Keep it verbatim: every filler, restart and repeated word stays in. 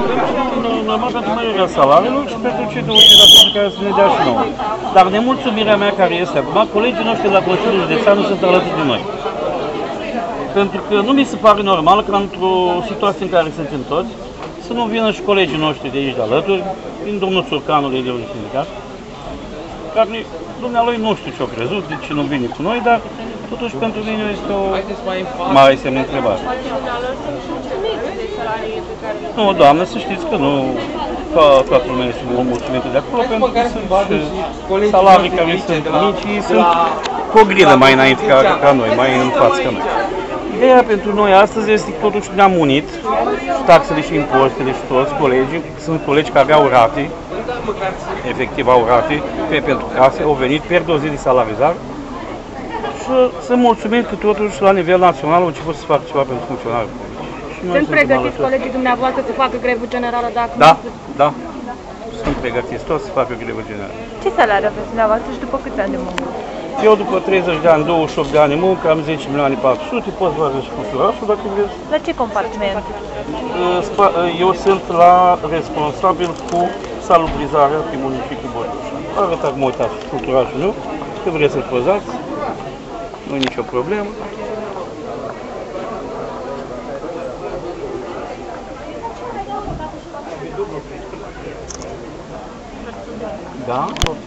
Normal pentru mărirea salariilor și pentru cei douăzeci la sută care să ne dea și nouă. Dar nemulțumirea mea care este acum, colegii noștri de la Consiliul Județean nu sunt alături de noi. Pentru că nu mi se pare normal că într-o situație în care suntem toți, să nu vină și colegii noștri de aici de alături, din domnul Țurcanu de ideologie sindicat, care dumnealui nu știu ce-o crezut, de ce nu vine cu noi, dar totuși pentru mine este o mare semn de întrebare. Nu, doamne, să știți că nu ca toată lumea este mulțumită de acolo, pentru că sunt și salarii care sunt mici și sunt cu o grilă mai înainte ca, ca noi, mai în față ca noi. Ideea pentru noi astăzi este că totuși ne-am unit, taxele și impozitele și toți colegii, sunt colegi care au rate, efectiv au rate pe, pentru case, au venit, pierd o zi de salarizare și să mulțumim că totuși la nivel național au început să facă ceva pentru funcționari. Sunt pregătiți colegii dumneavoastră să facă grevă generală dacă... Da, da, sunt pregătiți toți să facă grevă generală. Ce salariu aveți dumneavoastră și după câți ani de muncă? Eu după treizeci de ani, douăzeci și opt de ani de muncă, am zece milioane patru sute, pot să vă ajut și cu surașul dacă vreți. La ce compartiment? Eu sunt la responsabil cu salubrizarea pe municipiul Botoșani. Arătat că mă uitați culturajul meu, că vreți să-l păzați, nu e nicio problemă. Da?